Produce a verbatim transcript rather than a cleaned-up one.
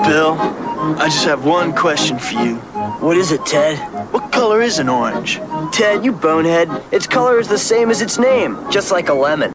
Bill, I just have one question for you. What is it, Ted? What color is an orange? Ted, you bonehead. Its color is the same as its name, just like a lemon.